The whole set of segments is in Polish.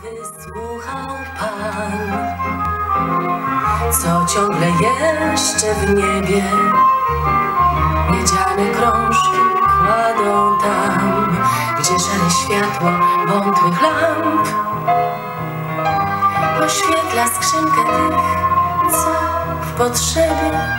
Wysłuchał Pan, co ciągle jeszcze w niebie miedziane krążki kładą tam, gdzie szare światło wątłych lamp oświetla skrzynkę tych, co w potrzebie.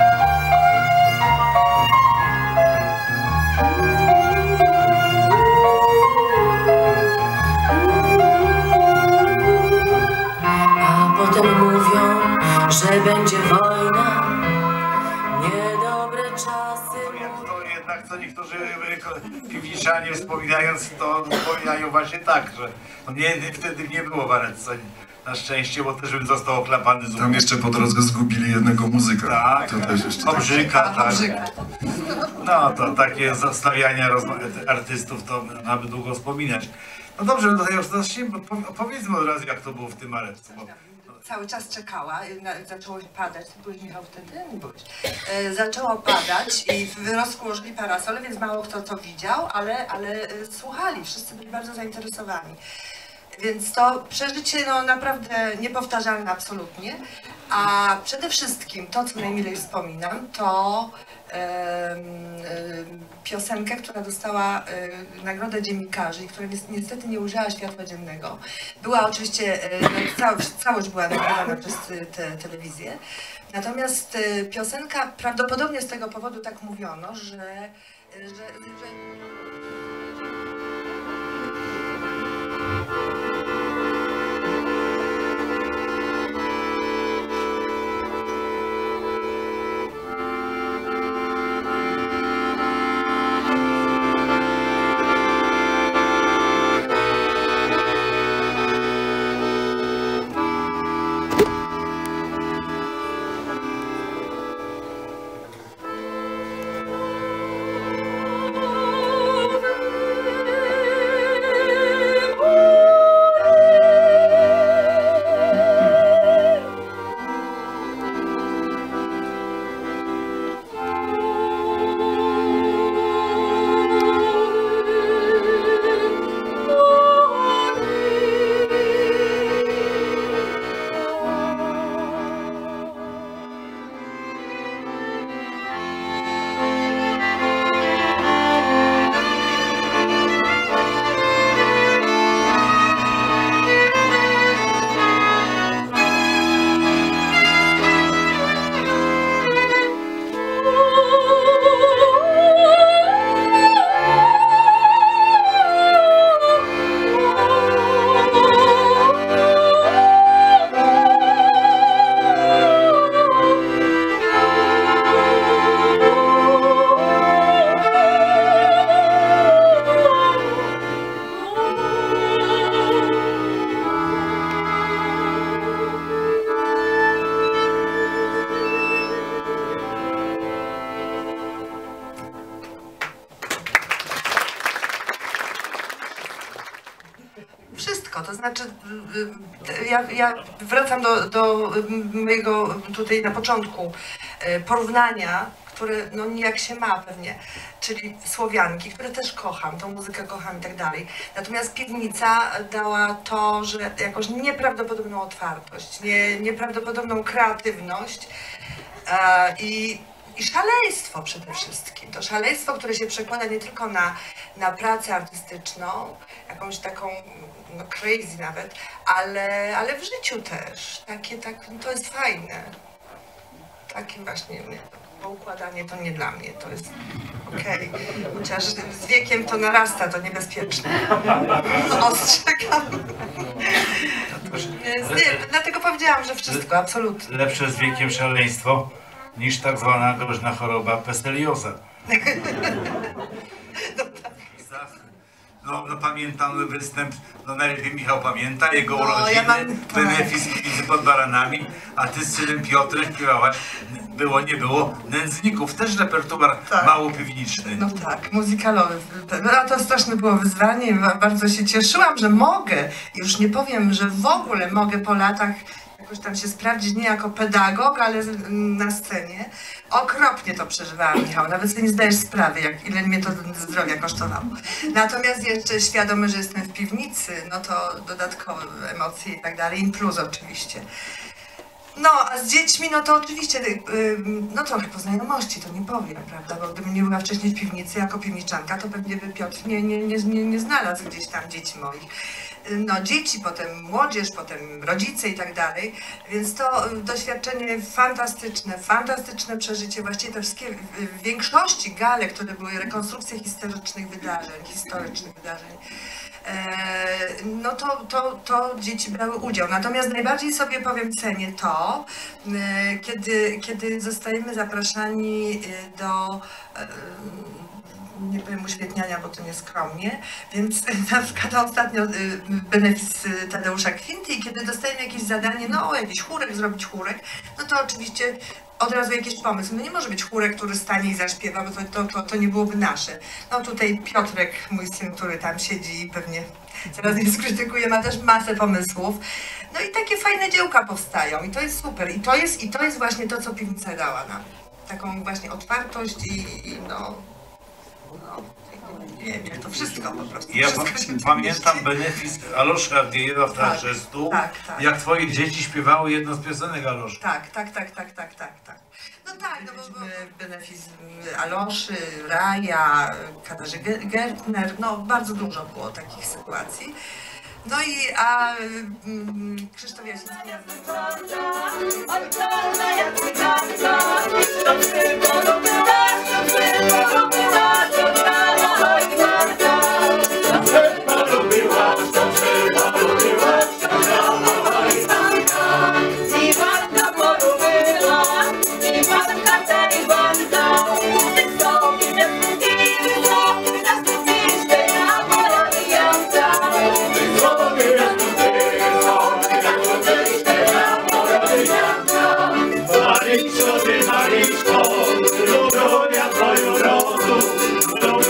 Potem mówią, że będzie wojna, niedobre czasy. To jednak co niektórzy piwniczanie wspominając, to wspominają właśnie tak, że no wtedy nie było w Aretce na szczęście, bo też bym został oklapany z Tam jeszcze po drodze zgubili jednego muzyka. Tak, to też jeszcze Obrzyka, tak. No to takie zostawiania artystów to mamy długo wspominać. No dobrze, no to już powiedzmy od razu, jak to było w tym Aretce. Cały czas czekała, zaczęło padać, ty byłeś, Michał, wtedy? Nie byłeś. Zaczęło padać i rozłożyli parasole, więc mało kto to widział, ale słuchali, wszyscy byli bardzo zainteresowani. Więc to przeżycie no, naprawdę niepowtarzalne absolutnie, a przede wszystkim to, co najmilej wspominam, to piosenkę, która dostała Nagrodę Dziennikarzy i która niestety nie ujrzała światła dziennego. Była oczywiście, całość była nagrywana przez telewizję, natomiast piosenka prawdopodobnie z tego powodu tak mówiono, że wszystko, to znaczy ja wracam do mojego tutaj na początku porównania, które no nijak się ma pewnie, czyli Słowianki, które też kocham, tą muzykę kocham i tak dalej. Natomiast Piwnica dała to, że jakąś nieprawdopodobną otwartość, nieprawdopodobną kreatywność i szaleństwo przede wszystkim. To szaleństwo, które się przekłada nie tylko na pracę artystyczną, jakąś taką no crazy nawet, ale w życiu też. To jest fajne. Takie właśnie poukładanie to nie dla mnie, to jest okej. Chociaż z wiekiem to narasta, to niebezpieczne. Ostrzegam. Nie, dlatego powiedziałam, że wszystko, absolutnie. Lepsze z wiekiem szaleństwo niż tak zwana groźna choroba pestelioza. No pamiętam występ, no najlepiej Michał pamięta, jego urodziny, benefis Kwizy pod Baranami, a ty z synem Piotrem śpiewałaś Było, nie było, Nędzników, też repertuar mało piwniczny. No tak, muzykalowy. No, a to straszne było wyzwanie i bardzo się cieszyłam, że mogę, już nie powiem, że w ogóle mogę po latach jakoś tam się sprawdzić nie jako pedagog, ale na scenie. Okropnie to przeżywałam, Michał. Nawet sobie nie zdajesz sprawy, ile mnie to zdrowia kosztowało. Natomiast jeszcze świadomy, że jestem w piwnicy, no to dodatkowe emocje i tak dalej, plus oczywiście. No, a z dziećmi, no to oczywiście, no trochę po znajomości, to nie powiem, prawda, bo gdybym nie była wcześniej w piwnicy jako piwniczanka, to pewnie by Piotr nie znalazł gdzieś tam dzieci moich. No dzieci, potem młodzież, potem rodzice i tak dalej, więc to doświadczenie fantastyczne przeżycie, właściwie te wszystkie, w większości gale, które były rekonstrukcje historycznych wydarzeń, no to dzieci brały udział. Natomiast najbardziej sobie powiem cenię to, kiedy zostajemy zapraszani do nie powiem uświetniania, bo to nieskromnie, więc na przykład ostatnio benefis Tadeusza Kwinty i kiedy dostajemy jakieś zadanie, no jakiś chórek, zrobić chórek, no to oczywiście od razu jakiś pomysł. No nie może być chórek, który stanie i zaśpiewa, bo to nie byłoby nasze. No tutaj Piotrek, mój syn, który tam siedzi i pewnie zaraz mnie skrytykuje, ma też masę pomysłów. No i takie fajne dziełka powstają i to jest super. I to jest właśnie to, co piwnica dała nam. Taką właśnie otwartość i nie wiem, to wszystko po prostu. Ja pamiętam benefis Alosza Awdiejewa w Teatrze Stu, jak twoje dzieci śpiewały jedną z piosenek Alosza. Tak. No tak, no bo benefis Aloszy, Raja, Katarzy Gertner, no bardzo dużo było takich sytuacji. No i Krzysztof Jasiński. Maryśko, ty Maryśko, Ludonia twoją rodu,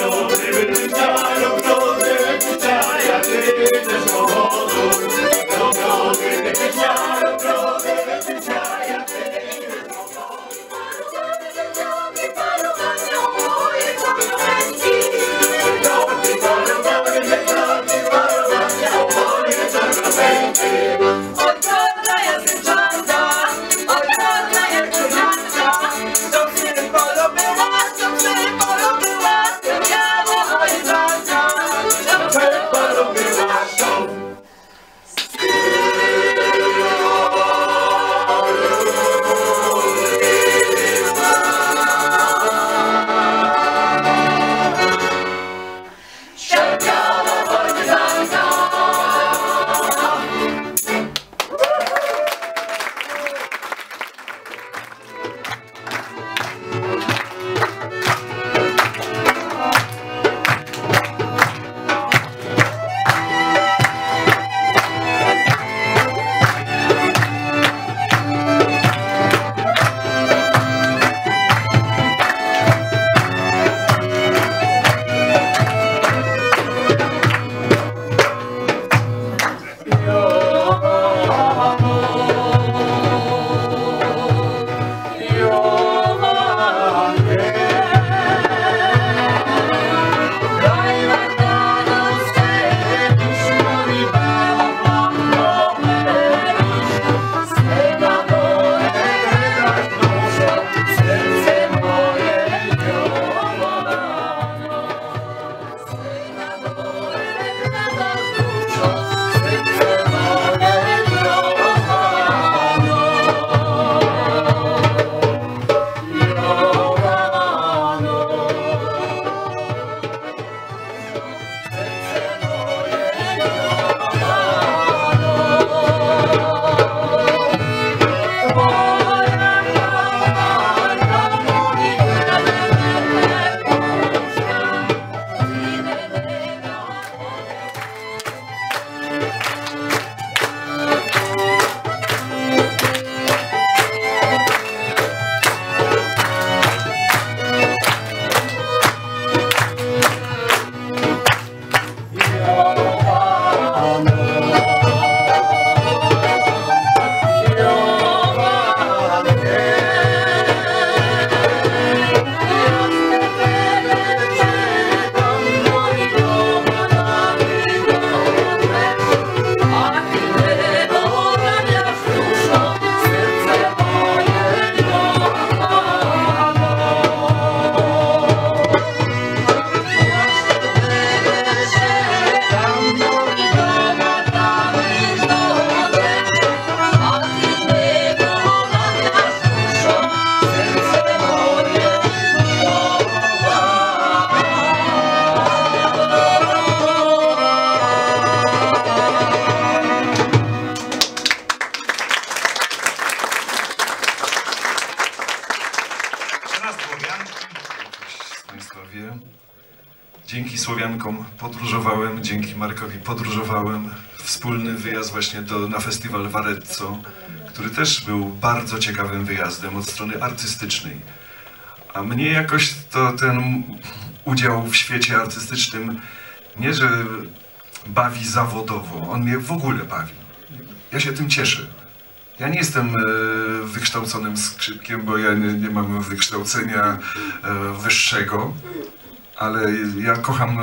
Markowi podróżowałem. Wspólny wyjazd właśnie na festiwal w Arezzo, który też był bardzo ciekawym wyjazdem od strony artystycznej. A mnie jakoś ten udział w świecie artystycznym nie, że bawi zawodowo, on mnie w ogóle bawi. Ja się tym cieszę. Ja nie jestem wykształconym skrzypkiem, bo ja nie mam wykształcenia wyższego, ale ja kocham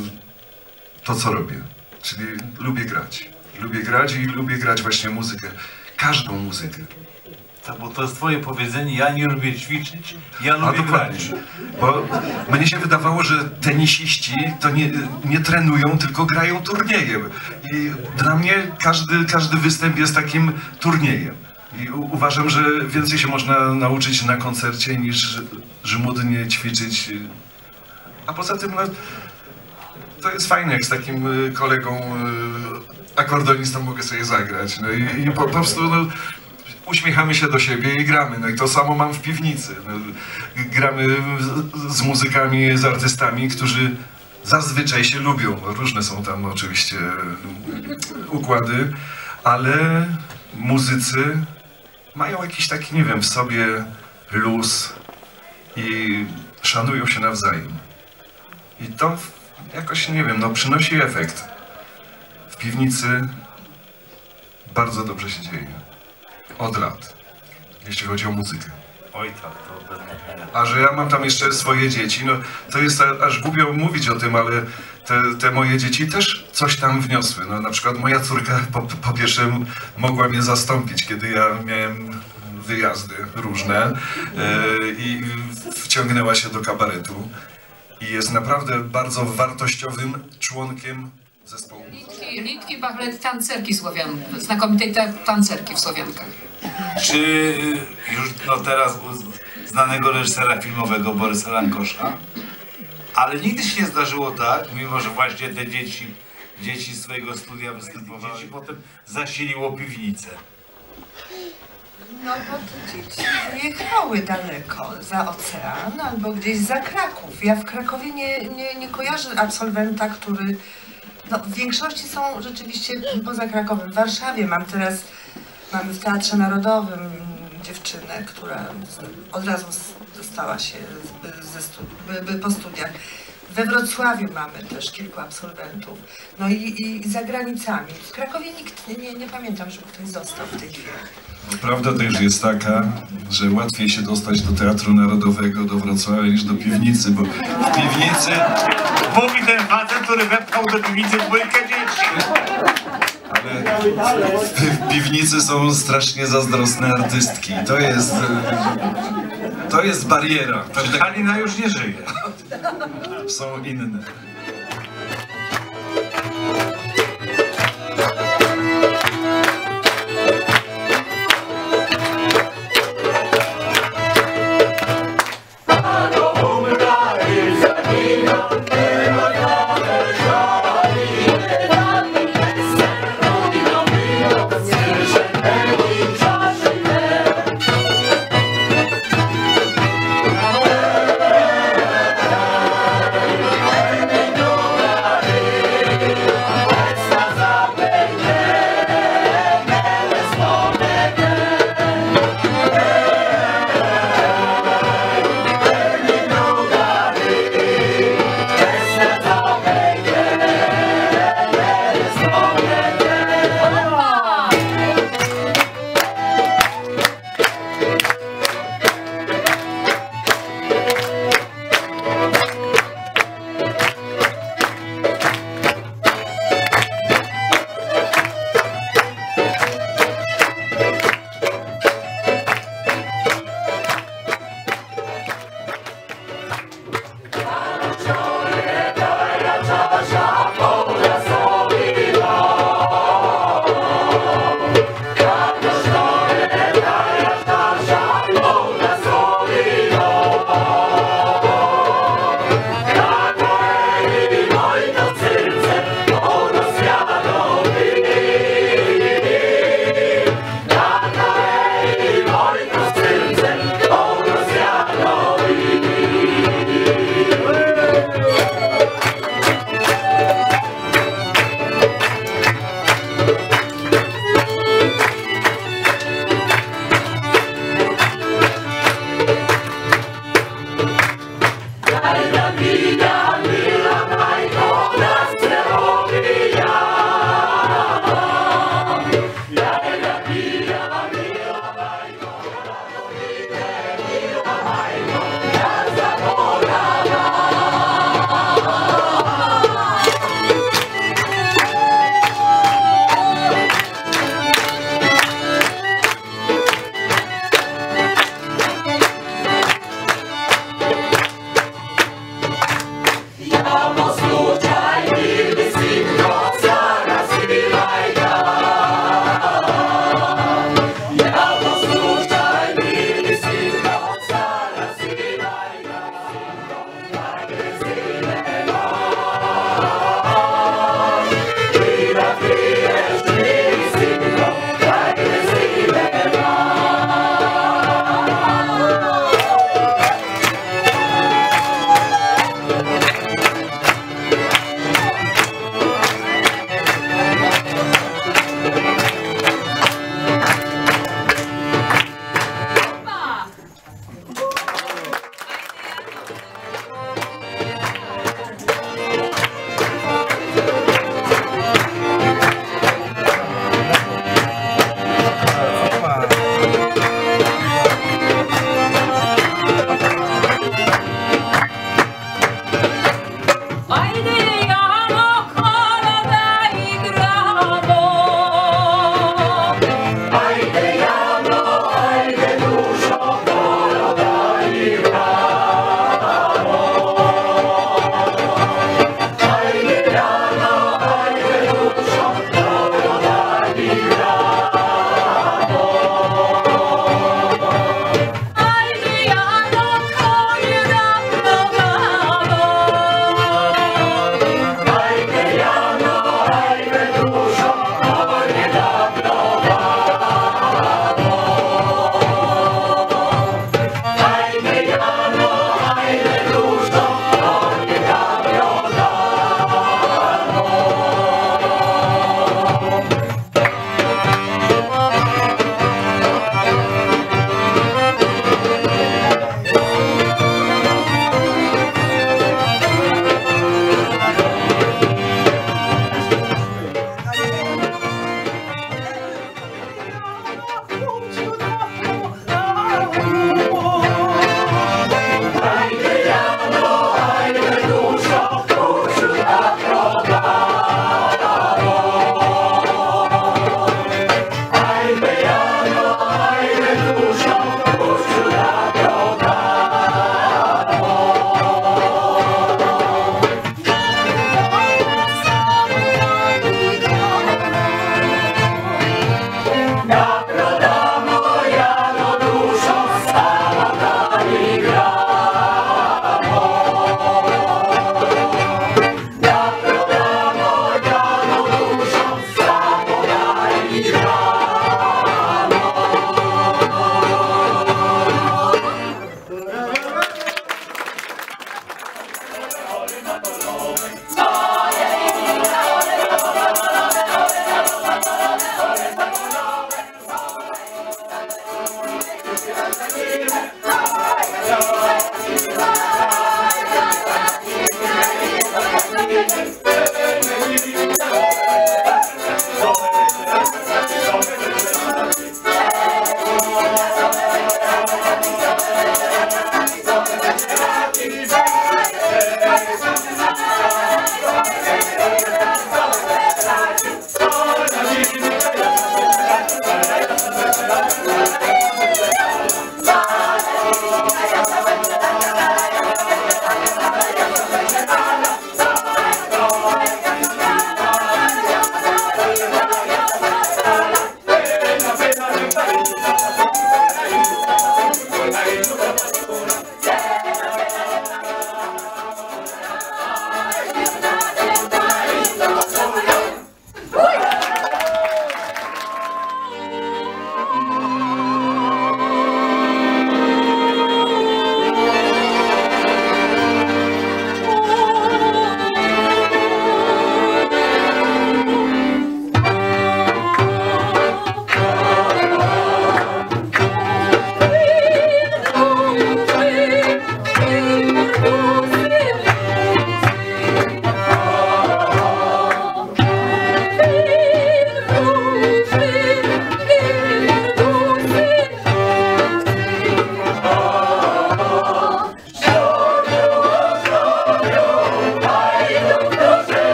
to, co robię. Czyli lubię grać. Lubię grać i lubię grać właśnie muzykę. Każdą muzykę. Tak, bo to jest twoje powiedzenie, ja nie lubię ćwiczyć, ja lubię grać. Bo mnie się wydawało, że tenisiści to nie trenują, tylko grają turniejem. I dla mnie każdy występ jest takim turniejem. I uważam, że więcej się można nauczyć na koncercie niż żmudnie ćwiczyć. A poza tym, no, to jest fajne, jak z takim kolegą akordonistą mogę sobie zagrać. No i po prostu no, uśmiechamy się do siebie i gramy. No i to samo mam w piwnicy. No, gramy z muzykami, z artystami, którzy zazwyczaj się lubią. Różne są tam oczywiście układy, ale muzycy mają jakiś taki, nie wiem, w sobie luz i szanują się nawzajem. I to jakoś, nie wiem, no przynosi efekt. W piwnicy bardzo dobrze się dzieje. Od lat, jeśli chodzi o muzykę. Oj tak, to pewnie. A że ja mam tam jeszcze swoje dzieci, no to jest aż głupio mówić o tym, ale te moje dzieci też coś tam wniosły. No, na przykład moja córka po pierwsze mogła mnie zastąpić, kiedy ja miałem wyjazdy różne i wciągnęła się do kabaretu. I jest naprawdę bardzo wartościowym członkiem zespołu. Litki, Bachlet, tancerki słowianki, znakomitej tancerki w Słowiankach. Czy już no teraz znanego reżysera filmowego Borysa Lankosza, ale nigdy się nie zdarzyło tak, mimo że właśnie te dzieci swojego studia występowały, dzieci potem zasiliło piwnicę. No bo te dzieci wyjechały daleko za ocean albo gdzieś za Kraków. Ja w Krakowie nie kojarzę absolwenta, który... No, w większości są rzeczywiście poza Krakowem. W Warszawie mamy w Teatrze Narodowym dziewczynę, która od razu dostała się po studiach. We Wrocławiu mamy też kilku absolwentów. No i za granicami. W Krakowie nikt, nie pamiętam, żeby ktoś został w tej chwili. Prawda też jest taka, że łatwiej się dostać do Teatru Narodowego, do Wrocławia niż do piwnicy, bo w piwnicy... Mówi ten facet, który wepchał do piwnicy dwójkę dzieci. Ale w piwnicy są strasznie zazdrosne artystki. To jest bariera. Halina już nie żyje. Są inne.